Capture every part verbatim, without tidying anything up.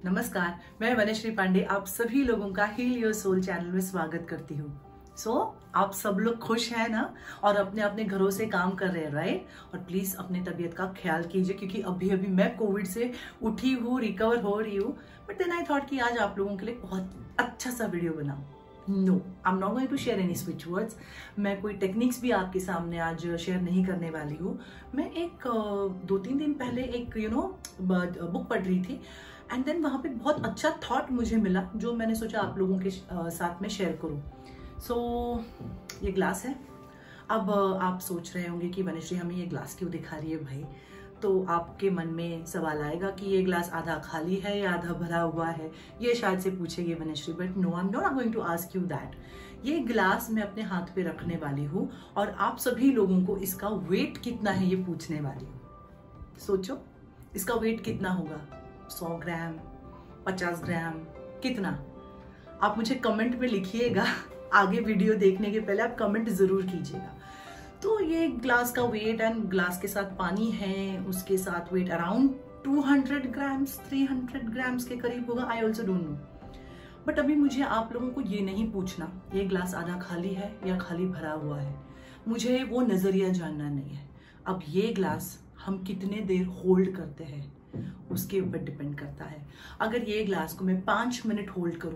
नमस्कार, मैं वनश्री पांडे आप सभी लोगों का हील योर सोल चैनल में स्वागत करती हूँ। सो so, आप सब लोग खुश हैं ना और अपने अपने घरों से काम कर रहे हैं, राइट? और प्लीज अपने तबीयत का ख्याल कीजिए क्योंकि अभी अभी मैं कोविड से उठी हूँ, रिकवर हो रही हूँ। बट देन आई थॉट कि आज आप लोगों के लिए बहुत अच्छा सा वीडियो बनाऊं। No, I am not going to share any switch words. मैं कोई टेक्निक्स भी आपके सामने आज शेयर नहीं करने वाली हूँ। मैं एक दो तीन दिन पहले एक यू नो बुक पढ़ रही थी एंड देन वहाँ पे बहुत अच्छा थॉट मुझे मिला जो मैंने सोचा आप लोगों के साथ में शेयर करूँ। सो so, ये ग्लास है। अब आप सोच रहे होंगे कि वनश्री हमें ये ग्लास क्यों दिखा रही है भाई? तो आपके मन में सवाल आएगा कि ये ग्लास आधा खाली है या आधा भरा हुआ है, ये शायद से पूछेगी Vanashree. But no, I am not going to ask you that. ये ग्लास मैं अपने हाथ पे रखने वाली हूँ और आप सभी लोगों को इसका वेट कितना है ये पूछने वाली हूँ। सोचो इसका वेट कितना होगा? सौ ग्राम, पचास ग्राम, कितना? आप मुझे कमेंट में लिखिएगा। आगे वीडियो देखने के पहले आप कमेंट जरूर कीजिएगा। तो ये ग्लास का वेट एंड ग्लास के साथ पानी है, उसके साथ weight around two hundred grams three hundred grams के करीब होगा। I also don't know. But अभी मुझे आप लोगों को ये नहीं पूछना ये ग्लास आधा खाली है या खाली भरा हुआ है। मुझे वो नजरिया जानना नहीं है। अब ये ग्लास हम कितने देर होल्ड करते हैं उसके ऊपर डिपेंड करता है। अगर ये ग्लास को मैं पांच मिनट होल्ड करूं,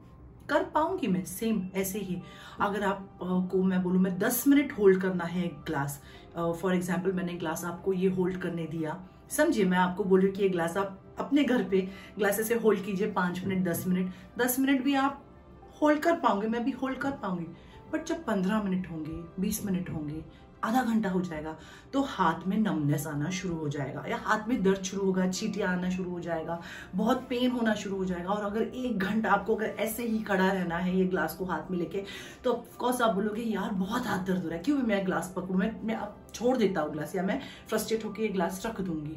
कर पाऊंगी मैं सेम ऐसे ही। अगर आप को मैं बोलूं मैं दस मिनट होल्ड करना है एक ग्लास, फॉर एग्जांपल मैंने ग्लास आपको ये होल्ड करने दिया, समझिए मैं आपको बोल रही हूँ कि ये ग्लास आप अपने घर पे ग्लास से होल्ड कीजिए पांच मिनट दस मिनट दस मिनट भी आप होल्ड कर पाऊंगे, मैं भी होल्ड कर पाऊंगी। बट जब पंद्रह मिनट होंगे, बीस मिनट होंगे, आधा घंटा हो जाएगा तो हाथ में नमनेस आना शुरू हो जाएगा या हाथ में दर्द शुरू होगा, चींटियां आना शुरू हो जाएगा, बहुत पेन होना शुरू हो जाएगा। और अगर एक घंटा आपको अगर ऐसे ही खड़ा रहना है ये ग्लास को हाथ में लेके तो ऑफकोर्स आप बोलोगे यार बहुत हाथ दर्द हो रहा है, क्यों मैं ग्लास पकड़ूं, मैं मैं अब छोड़ देता हूँ ग्लास या मैं फ्रस्ट्रेट होकर ये ग्लास रख दूंगी।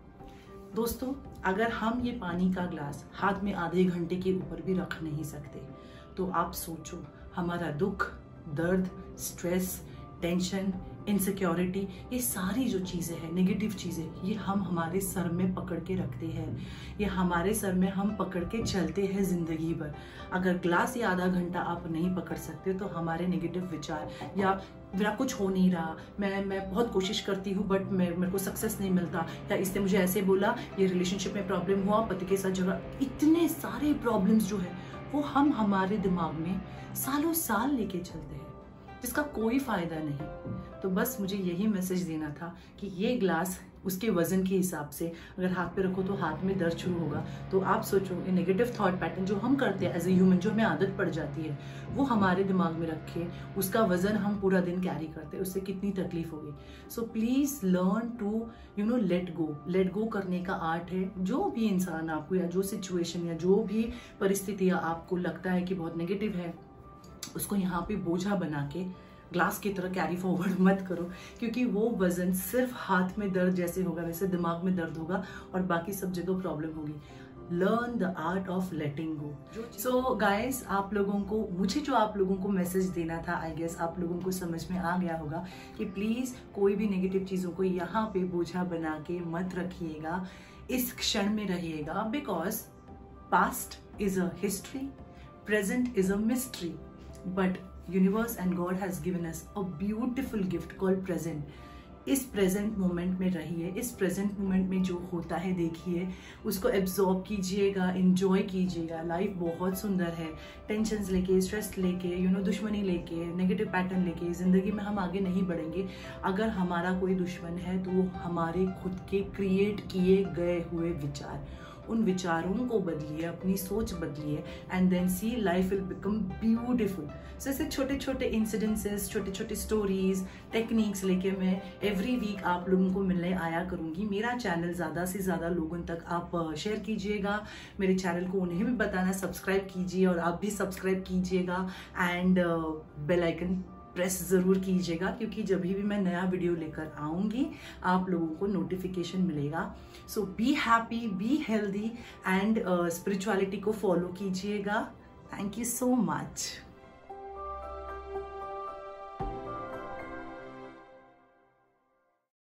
दोस्तों, अगर हम ये पानी का ग्लास हाथ में आधे घंटे के ऊपर भी रख नहीं सकते तो आप सोचो हमारा दुख, दर्द, स्ट्रेस, टेंशन, इनसिक्योरिटी, ये सारी जो चीज़ें हैं, नेगेटिव चीज़ें, ये हम हमारे सर में पकड़ के रखते हैं, ये हमारे सर में हम पकड़ के चलते हैं ज़िंदगी भर। अगर ग्लास या आधा घंटा आप नहीं पकड़ सकते तो हमारे नेगेटिव विचार या मेरा कुछ हो नहीं रहा, मैं मैं बहुत कोशिश करती हूँ बट मैं मेरे को सक्सेस नहीं मिलता, या इसने मुझे ऐसे बोला, ये रिलेशनशिप में प्रॉब्लम हुआ, पति के साथ झगड़ा, इतने सारे प्रॉब्लम्स जो है वो हम हमारे दिमाग में सालों साल लेके चलते हैं जिसका कोई फायदा नहीं। तो बस मुझे यही मैसेज देना था कि ये ग्लास उसके वजन के हिसाब से अगर हाथ पे रखो तो हाथ में दर्द शुरू होगा। तो आप सोचो ये नेगेटिव थॉट पैटर्न जो हम करते हैं एज ए ह्यूमन, जो हमें आदत पड़ जाती है, वो हमारे दिमाग में रखे उसका वजन हम पूरा दिन कैरी करते हैं, उससे कितनी तकलीफ होगी। So please learn to you know let go. Let go करने का आर्ट है। जो भी इंसान आपको या जो सिचुएशन या जो भी परिस्थितियाँ आपको लगता है कि बहुत नेगेटिव है, उसको यहाँ पे बोझा बना के ग्लास की तरह कैरी फॉरवर्ड मत करो, क्योंकि वो वजन सिर्फ हाथ में दर्द जैसे होगा वैसे दिमाग में दर्द होगा और बाकी सब जगह प्रॉब्लम होगी। Learn the art of letting go. So guys, आप लोगों को मुझे जो आप लोगों को मैसेज देना था, आई गेस आप लोगों को समझ में आ गया होगा कि प्लीज कोई भी नेगेटिव चीजों को यहाँ पे बोझा बना के मत रखिएगा, इस क्षण में रहिएगा। Because past is a history, present is a mystery, but universe and God has given us a beautiful gift called present. इस प्रेजेंट मोमेंट में रहिए, इस प्रेजेंट मोमेंट में जो होता है देखिए, उसको एब्जॉर्ब कीजिएगा, एंजॉय कीजिएगा। लाइफ बहुत सुंदर है। टेंशन्स लेके, स्ट्रेस लेके, यू नो दुश्मनी लेके, नेगेटिव पैटर्न लेके जिंदगी में हम आगे नहीं बढ़ेंगे। अगर हमारा कोई दुश्मन है तो वो हमारे खुद के क्रिएट किए गए हुए विचार, उन विचारों को बदलिए, अपनी सोच बदलिए and then see life will become beautiful. So ऐसे छोटे छोटे इंसिडेंसेस, छोटे छोटे स्टोरीज, टेक्निक्स लेके मैं एवरी वीक आप लोगों को मिलने आया करूंगी। मेरा चैनल ज़्यादा से ज़्यादा लोगों तक आप शेयर कीजिएगा, मेरे चैनल को उन्हें भी बताना, सब्सक्राइब कीजिए और आप भी सब्सक्राइब कीजिएगा एंड बेल आइकन प्रेस ज़रूर कीजिएगा, क्योंकि जब भी मैं नया वीडियो लेकर आऊँगी आप लोगों को नोटिफिकेशन मिलेगा। So be happy, be healthy and spirituality को फॉलो कीजिएगा। Thank you so much.